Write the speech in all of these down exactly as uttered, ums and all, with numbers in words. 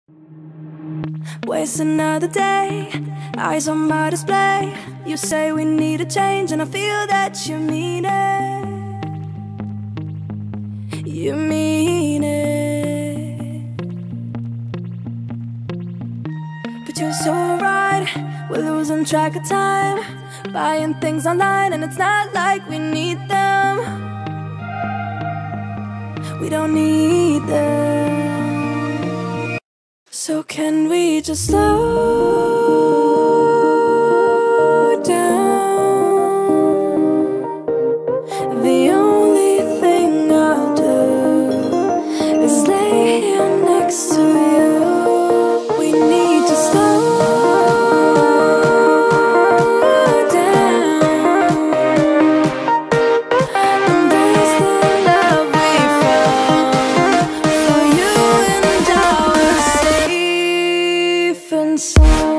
Waste another day, eyes on my display. You say we need a change and I feel that you mean it. You mean it. But you're so right, we're losing track of time, buying things online and it's not like we need them. We don't need them. So can we just slow down? The only thing I'll do is lay here next to you. We need to slow down. Embrace the love we found. For you and I were safe and sound.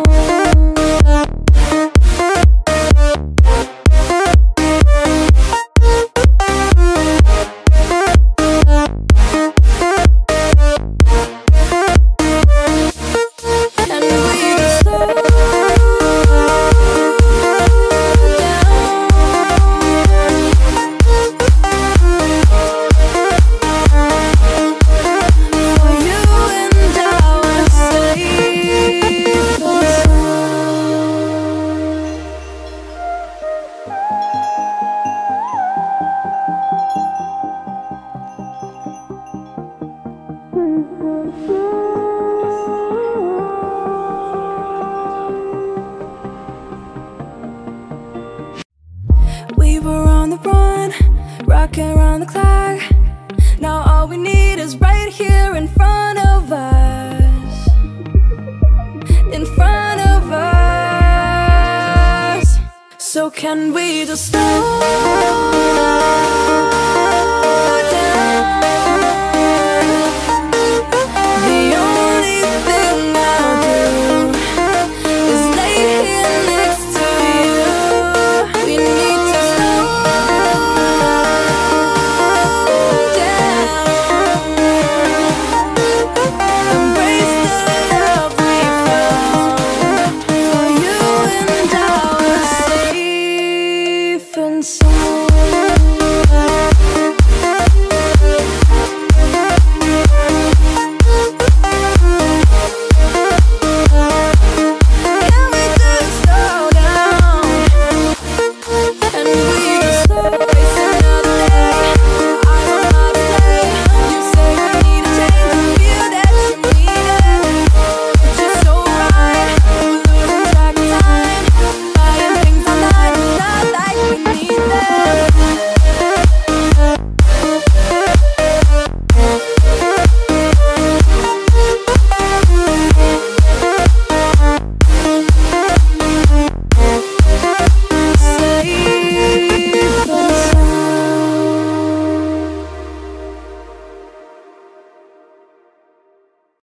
We were on the run, rocking around the clock. Now all we need is right here in front of us. In front of us. So can we just slow